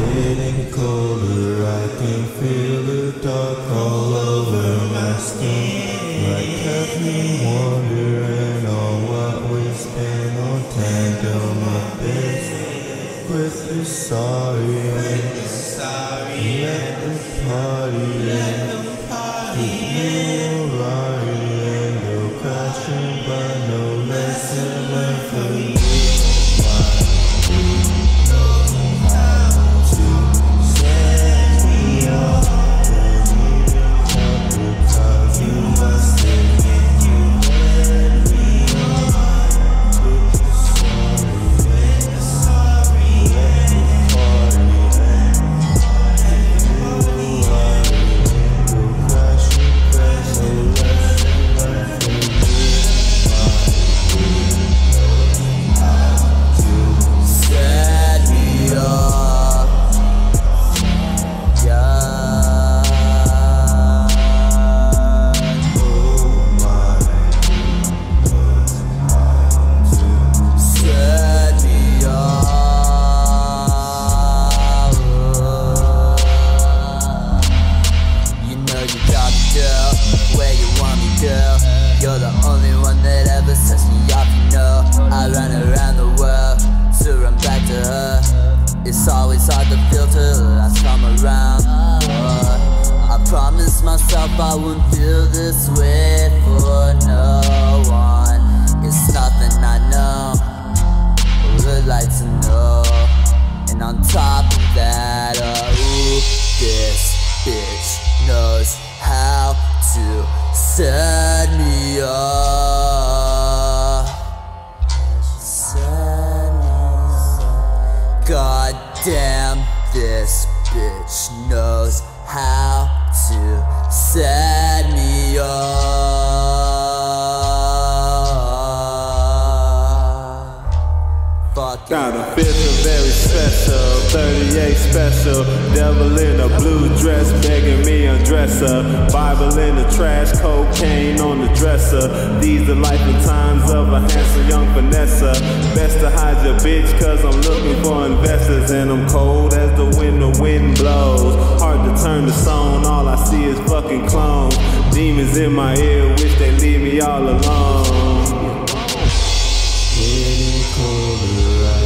Getting colder, I can feel the dark all over my skin. Like kept me wondering on what we spent on tandem of this. With the sorry, let the party end. With you right and no crashing, but no lesson learned for me. You're the only one that ever sets me off, you know. I run around the world to run back to her. It's always hard to filter the last come around. I promised myself I wouldn't feel this way for no one. It's nothing I know, but would like to know. And on top of that, ooh, this bitch knows how to set me up. God damn, this bitch knows how to set me up. Fuck Got a feeling very special, 38 special. Devil in a blue dress begging me undress her. Bible in the trash, cocaine on the dresser. These the life and times of a handsome young Vanessa. Best to hide your bitch cause I'm looking for investors. And I'm cold as the wind blows. Hard to turn the song, all I see is fucking clones. Demons in my ear, wish they leave me all alone. Getting colder,